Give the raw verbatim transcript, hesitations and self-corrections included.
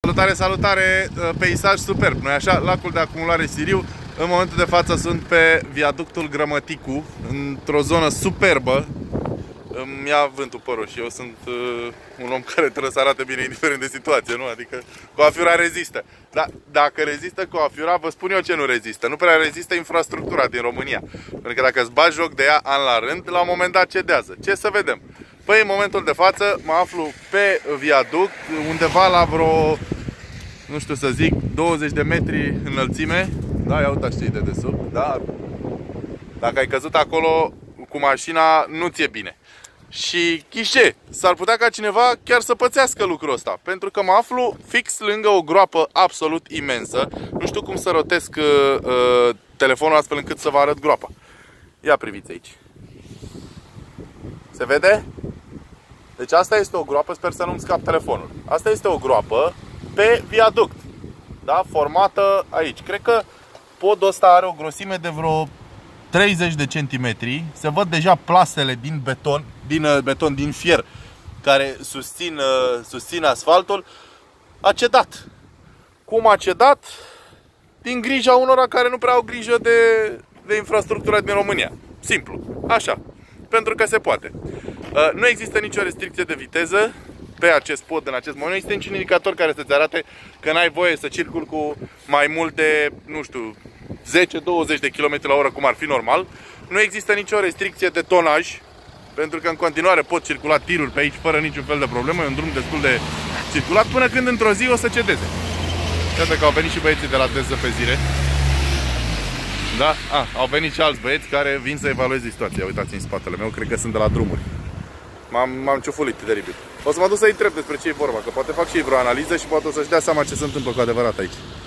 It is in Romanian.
Salutare, salutare! Peisaj superb, nu-i așa? Lacul de acumulare Siriu. În momentul de față sunt pe viaductul Grămăticu, într-o zonă superbă. Îmi ia vântul părul și eu sunt uh, un om care trebuie să arate bine indiferent de situație, nu? Adică coafiura rezistă. Dar dacă rezistă coafiura, vă spun eu ce nu rezistă. Nu prea rezistă infrastructura din România. Pentru că dacă îți bagi joc de ea an la rând, la un moment dat cedează. Ce să vedem? Păi în momentul de față mă aflu pe viaduct, undeva la vreo, nu știu să zic, douăzeci de metri înălțime. Da, ia uitați ce-i de desubt, da? Dacă ai căzut acolo cu mașina, nu ți-e bine. Și ghișe, s-ar putea ca cineva chiar să pățească lucrul ăsta, pentru că mă aflu fix lângă o groapă absolut imensă. Nu știu cum să rotesc uh, uh, telefonul astfel încât să vă arăt groapa. Ia priviți aici. Se vede? Deci asta este o groapă, sper să nu-mi scap telefonul. Asta este o groapă pe viaduct, da? Formată aici. Cred că podul ăsta are o grosime de vreo treizeci de centimetri. Se văd deja plasele din beton, din beton, din fier, care susțin, susțin asfaltul. A cedat. Cum a cedat? Din grija unora care nu prea au grijă de, de infrastructura din România. Simplu. Așa. Pentru că se poate. Nu există nicio restricție de viteză pe acest pod în acest moment. Nu există niciun indicator care să-ți arate că n-ai voie să circuli cu mai multe, nu știu, zece douăzeci de kilometri la oră, cum ar fi normal. Nu există nicio restricție de tonaj, pentru că în continuare pot circula tiruri pe aici fără niciun fel de problemă. E un drum destul de circulat, până când într-o zi o să cedeze. Iată că au venit și băieții de la dezăpezire. Da? Ah, au venit și alți băieți care vin să evalueze situația. Uitați în spatele meu, cred că sunt de la drumuri. M-am ciufulit teribil. O să mă duc să-i întreb despre ce e vorba, că poate fac și ei vreo analiză și poate o să-și dea seama ce se întâmplă cu adevărat aici.